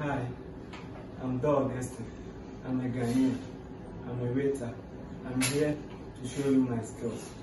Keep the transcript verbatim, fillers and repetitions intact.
Hi, I'm Doug Esther. I'm a Ghanaian. I'm a waiter. I'm here to show you my skills.